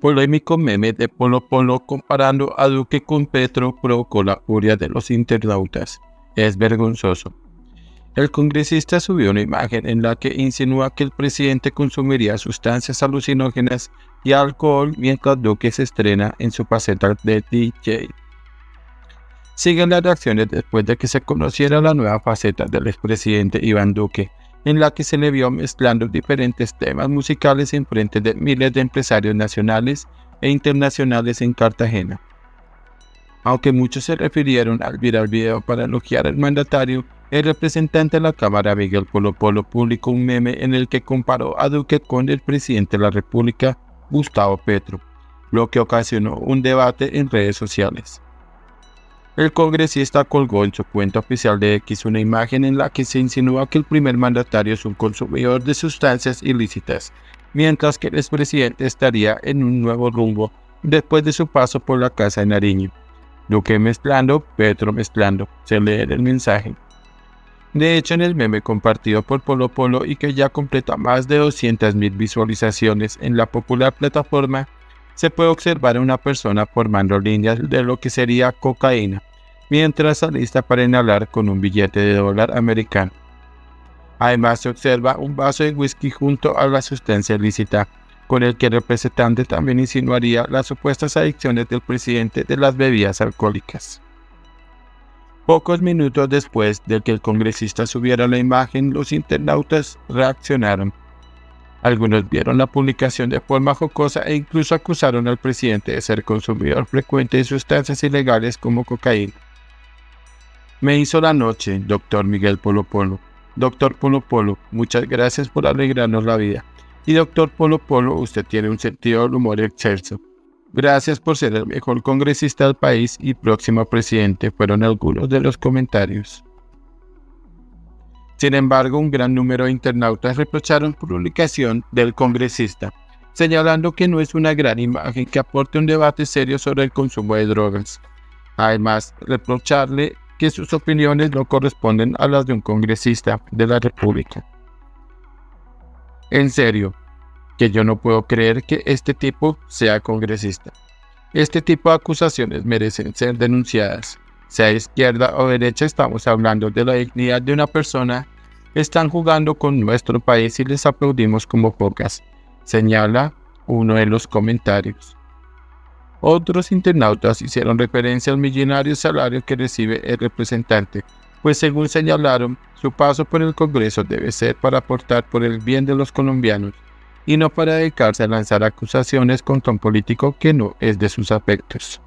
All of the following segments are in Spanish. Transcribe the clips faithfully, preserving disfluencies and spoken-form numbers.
Polémico meme de Polo Polo comparando a Duque con Petro provocó la furia de los internautas. Es vergonzoso. El congresista subió una imagen en la que insinúa que el presidente consumiría sustancias alucinógenas y alcohol mientras Duque se estrena en su faceta de D J. Siguen las reacciones después de que se conociera la nueva faceta del expresidente Iván Duque, en la que se le vio mezclando diferentes temas musicales en frente de miles de empresarios nacionales e internacionales en Cartagena. Aunque muchos se refirieron al viral video para elogiar al mandatario, el representante de la Cámara, Miguel Polo Polo, publicó un meme en el que comparó a Duque con el presidente de la República, Gustavo Petro, lo que ocasionó un debate en redes sociales. El congresista colgó en su cuenta oficial de X una imagen en la que se insinúa que el primer mandatario es un consumidor de sustancias ilícitas, mientras que el expresidente estaría en un nuevo rumbo después de su paso por la Casa de Nariño. Duque mezclando, Petro mezclando, se lee en el mensaje. De hecho, en el meme compartido por Polo Polo y que ya completa más de doscientas mil visualizaciones en la popular plataforma, se puede observar a una persona formando líneas de lo que sería cocaína, mientras se alista para inhalar con un billete de dólar americano. Además se observa un vaso de whisky junto a la sustancia ilícita, con el que el representante también insinuaría las supuestas adicciones del presidente de las bebidas alcohólicas. Pocos minutos después de que el congresista subiera la imagen, los internautas reaccionaron. Algunos vieron la publicación de forma jocosa e incluso acusaron al presidente de ser consumidor frecuente de sustancias ilegales como cocaína. Me hizo la noche, doctor Miguel Polo Polo. Doctor Polo Polo, muchas gracias por alegrarnos la vida. Y doctor Polo Polo, usted tiene un sentido del humor excelso. Gracias por ser el mejor congresista del país y próximo presidente, fueron algunos de los comentarios. Sin embargo, un gran número de internautas reprocharon la publicación del congresista, señalando que no es una gran imagen que aporte un debate serio sobre el consumo de drogas. Además, reprocharle que sus opiniones no corresponden a las de un congresista de la República. En serio, que yo no puedo creer que este tipo sea congresista. Este tipo de acusaciones merecen ser denunciadas. Sea izquierda o derecha, estamos hablando de la dignidad de una persona. Están jugando con nuestro país y les aplaudimos como focas, señala uno de los comentarios. Otros internautas hicieron referencia al millonario salario que recibe el representante, pues según señalaron, su paso por el Congreso debe ser para aportar por el bien de los colombianos y no para dedicarse a lanzar acusaciones contra un político que no es de sus afectos.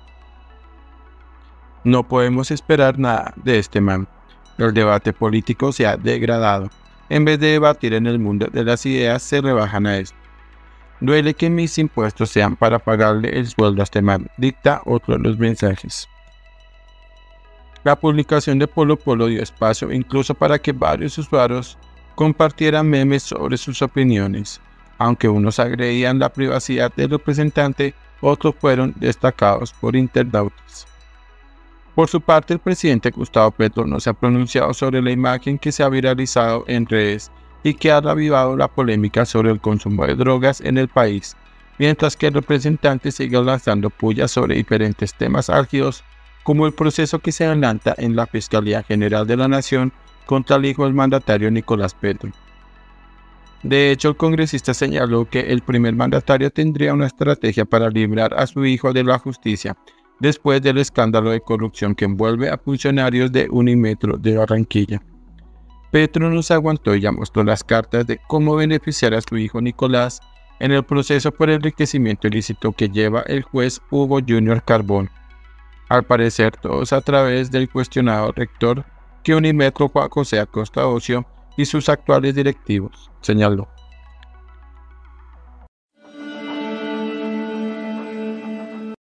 No podemos esperar nada de este man. El debate político se ha degradado. En vez de debatir en el mundo de las ideas, se rebajan a esto. Duele que mis impuestos sean para pagarle el sueldo a este man, dicta otro de los mensajes. La publicación de Polo Polo dio espacio incluso para que varios usuarios compartieran memes sobre sus opiniones. Aunque unos agredían la privacidad del representante, otros fueron destacados por internautas. Por su parte, el presidente Gustavo Petro no se ha pronunciado sobre la imagen que se ha viralizado en redes y que ha revivado la polémica sobre el consumo de drogas en el país, mientras que el representante sigue lanzando pullas sobre diferentes temas álgidos, como el proceso que se adelanta en la Fiscalía General de la Nación contra el hijo del mandatario Nicolás Petro. De hecho, el congresista señaló que el primer mandatario tendría una estrategia para librar a su hijo de la justicia, después del escándalo de corrupción que envuelve a funcionarios de Unimetro de Barranquilla. Petro no se aguantó y ya mostró las cartas de cómo beneficiar a su hijo Nicolás en el proceso por enriquecimiento ilícito que lleva el juez Hugo Junior Carbón. Al parecer, todos a través del cuestionado rector que Unimetro Juan José Acosta Ocio y sus actuales directivos, señaló.